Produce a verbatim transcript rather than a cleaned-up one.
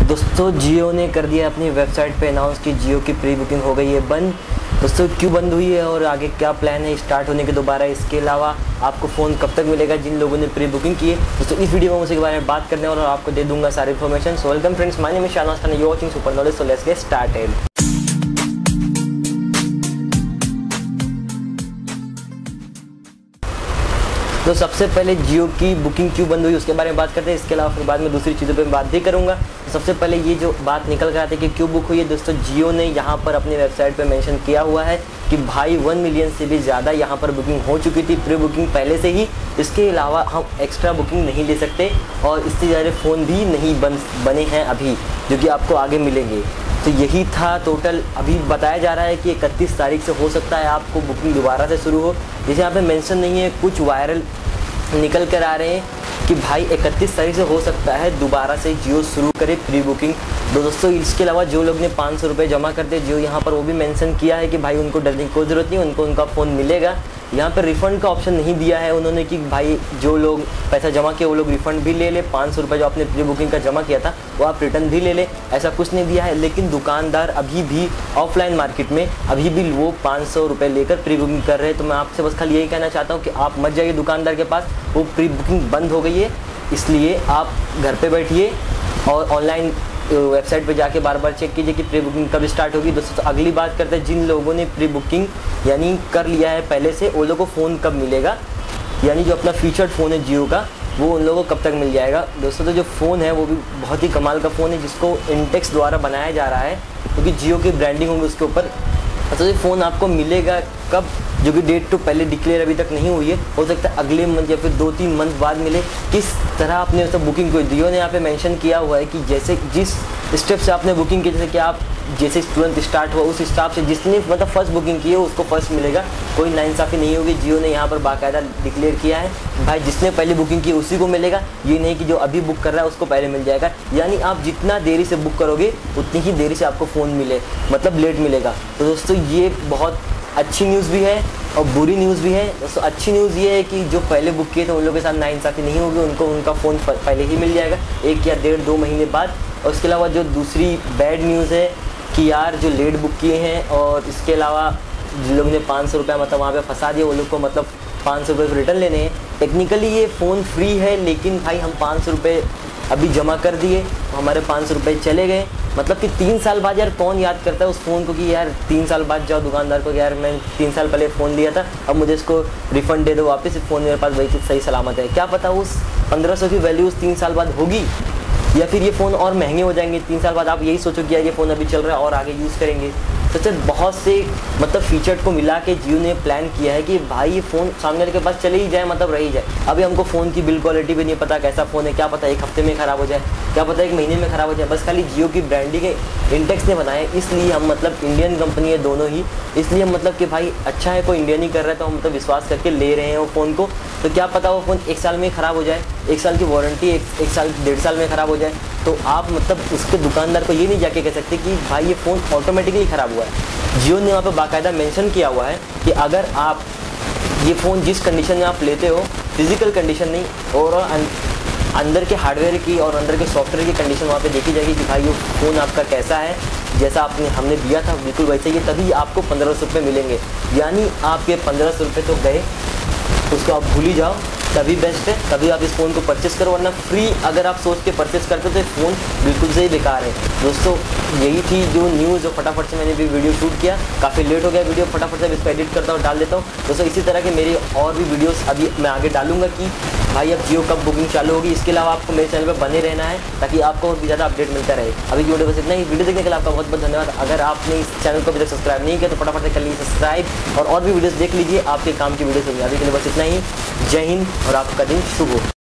दोस्तों जियो ने कर दिया अपनी वेबसाइट पे अनाउंस कि जियो की प्री बुकिंग हो गई है बंद। दोस्तों क्यों बंद हुई है और आगे क्या प्लान है स्टार्ट होने के दोबारा, इसके अलावा आपको फ़ोन कब तक मिलेगा जिन लोगों ने प्री बुकिंग की है। दोस्तों इस वीडियो में उसी के बारे में बात करने और आपको दे दूंगा सारी information. So welcome friends, my name is Shahnawaz Khan, you watching super knowledge. So let's get started. तो सबसे पहले जियो की बुकिंग क्यों बंद हुई उसके बारे में बात करते हैं, इसके अलावा फिर बाद में दूसरी चीज़ों पे बात भी करूंगा। तो सबसे पहले ये जो बात निकल कर आती है कि क्यों बुक हुई है, दोस्तों जियो ने यहाँ पर अपनी वेबसाइट पे मेंशन किया हुआ है कि भाई वन मिलियन से भी ज़्यादा यहाँ पर बुकिंग हो चुकी थी, प्री बुकिंग पहले से ही। इसके अलावा हम एक्स्ट्रा बुकिंग नहीं ले सकते और इससे ज़्यादा फ़ोन भी नहीं बन बने हैं अभी, जो कि आपको आगे मिलेंगे। तो यही था टोटल। अभी बताया जा रहा है कि इकतीस तारीख से हो सकता है आपको बुकिंग दोबारा से शुरू हो। जैसे यहाँ पे मेंशन नहीं है, कुछ वायरल निकल कर आ रहे हैं कि भाई इकतीस तारीख से हो सकता है दोबारा से जियो शुरू करे प्री बुकिंग। दोस्तों इसके अलावा जो लोग ने पाँच सौ रुपये जमा करते जियो यहाँ पर वो भी मेंशन किया है कि भाई उनको डरने की कोई ज़रूरत नहीं, उनको उनका फ़ोन मिलेगा। यहाँ पर रिफ़ंड का ऑप्शन नहीं दिया है उन्होंने कि भाई जो लोग पैसा जमा किया वो लोग रिफ़ंड भी ले ले, पाँच सौ रुपये जो आपने प्री बुकिंग का जमा किया था वो आप रिटर्न भी ले ले, ऐसा कुछ नहीं दिया है। लेकिन दुकानदार अभी भी ऑफलाइन मार्केट में अभी भी वो पाँच सौ रुपये लेकर प्री बुकिंग कर रहे हैं। तो मैं आपसे बस खाली यही कहना चाहता हूँ कि आप मत जाइए दुकानदार के पास, वो प्री बुकिंग बंद हो गई है। इसलिए आप घर पे बैठिए और ऑनलाइन वेबसाइट पे जाके बार बार चेक कीजिए कि प्री बुकिंग कब स्टार्ट होगी। दोस्तों तो अगली बात करते हैं जिन लोगों ने प्री बुकिंग यानी कर लिया है पहले से, वो लोगों को फ़ोन कब मिलेगा, यानी जो अपना फीचर्ड फ़ोन है जियो का वो उन लोगों को कब तक मिल जाएगा। दोस्तों तो जो फ़ोन है वो भी बहुत ही कमाल का फ़ोन है जिसको इंटेक्स द्वारा बनाया जा रहा है, क्योंकि जियो की ब्रांडिंग होगी उसके ऊपर। तो ये फ़ोन आपको मिलेगा कब, जो कि डेट तो पहले डिक्लेयर अभी तक नहीं हुई है, हो सकता है अगले मंथ या फिर दो तीन मंथ बाद मिले। किस तरह आपने मतलब बुकिंग की, जियो ने यहाँ पे मेंशन किया हुआ है कि जैसे जिस स्टेप से आपने बुकिंग की, जैसे कि आप जैसे तुरंत स्टार्ट हुआ उस हिसाब से जिसने मतलब फर्स्ट बुकिंग की है उसको फर्स्ट मिलेगा, कोई नाइंसाफ़ी नहीं होगी। जियो ने यहाँ पर बाकायदा डिक्लेयर किया है भाई जिसने पहले बुकिंग की उसी को मिलेगा, ये नहीं कि जो अभी बुक कर रहा है उसको पहले मिल जाएगा। यानी आप जितना देरी से बुक करोगे उतनी ही देरी से आपको फ़ोन मिले, मतलब लेट मिलेगा। तो दोस्तों ये बहुत अच्छी न्यूज़ भी है और बुरी न्यूज़ भी है। दोस्तों अच्छी न्यूज़ ये है कि जो पहले बुक किए थे उन लोगों के साथ नाइंसाफ़ी नहीं होगी, उनको उनका फ़ोन पहले ही मिल जाएगा एक या डेढ़ दो महीने बाद। और उसके अलावा जो दूसरी बैड न्यूज़ है कि यार जो लेट बुक किए हैं और इसके अलावा जिन लोगों ने पाँच सौ रुपया मतलब वहाँ पे फंसा दिया वो लोग को मतलब पाँच सौ रुपये रिटर्न लेने हैं। टेक्निकली ये फ़ोन फ्री है, लेकिन भाई हम पाँच सौ रुपये अभी जमा कर दिए तो हमारे पाँच सौ रुपये चले गए। मतलब कि तीन साल बाद यार कौन याद करता है उस फ़ोन को कि यार तीन साल बाद जाओ दुकानदार को कि यार मैं तीन साल पहले फ़ोन लिया था, अब मुझे इसको रिफ़ंड दे दो वापस, इस फ़ोन मेरे पास वही चीज़ सही सलामत है। क्या पता उस पंद्रह सौ की वैल्यू उस तीन साल बाद होगी या फिर ये फ़ोन और महंगे हो जाएंगे तीन साल बाद। आप यही सोचो कि यार ये फ़ोन अभी चल रहा है और आगे यूज़ करेंगे। तो सर बहुत से मतलब फीचर को मिला के जियो ने प्लान किया है कि भाई ये फ़ोन सामने वाले के पास चले ही जाए, मतलब रह ही जाए। अभी हमको फ़ोन की बिल्ड क्वालिटी भी नहीं पता कैसा फ़ोन है, क्या पता एक हफ्ते में ख़राब हो जाए, क्या पता एक महीने में ख़राब हो जाए। बस खाली जियो की ब्रांडिंग इंटेक्स ने बनाया, इसलिए हम मतलब इंडियन कंपनी है दोनों ही, इसलिए हम मतलब कि भाई अच्छा है कोई इंडियन ही कर रहा है तो हम मतलब विश्वास करके ले रहे हैं वो फ़ोन को। तो क्या पता वो फ़ोन एक साल में ख़राब हो जाए, एक साल की वारंटी एक, एक साल डेढ़ साल में ख़राब हो जाए, तो आप मतलब उसके दुकानदार को ये नहीं जाके कह सकते कि भाई ये फ़ोन ऑटोमेटिकली ख़राब हुआ है। जियो ने वहाँ पर बाकायदा मेंशन किया हुआ है कि अगर आप ये फ़ोन जिस कंडीशन में आप लेते हो, फिजिकल कंडीशन नहीं, ओवरऑल अंदर के हार्डवेयर की और अंदर के सॉफ्टवेयर की कंडीशन वहाँ पे देखी जाएगी कि भाई ये फ़ोन आपका कैसा है, जैसा आपने हमने दिया था बिल्कुल वैसे ही, तभी आपको पंद्रह सौ रुपये मिलेंगे। यानी आपके पंद्रह सौ रुपये तो गए, उसको आप भूल ही जाओ, तभी बेस्ट है, तभी आप इस फ़ोन को परचेस करो, वरना फ्री अगर आप सोच के परचेस करते हो तो फ़ोन बिल्कुल से ही बेकार है। दोस्तों यही थी जो न्यूज़, जो फटाफट से मैंने भी वीडियो शूट किया, काफ़ी लेट हो गया वीडियो, फटाफट से इसको एडिट करता हूँ डाल देता हूँ। दोस्तों इसी तरह के मेरी और भी वीडियोस अभी मैं आगे डालूंगा कि भाई अब जियो कब बुकिंग चालू होगी। इसके अलावा आपको मेरे चैनल पर बने रहना है ताकि आपको और भी ज़्यादा अपडेट मिलता रहे। अभी की वीडियो बस इतना ही। वीडियो देखने के लिए आपका बहुत बहुत धन्यवाद। अगर आपने इस चैनल को अभी तक सब्सक्राइब नहीं किया तो फटाफट से कर लीजिए सब्सक्राइब और और भी वीडियोस देख लीजिए, आपके काम की वीडियोस होंगी। अभी के लिए बस इतना ही। जय हिंद और आपका दिन शुभ हो।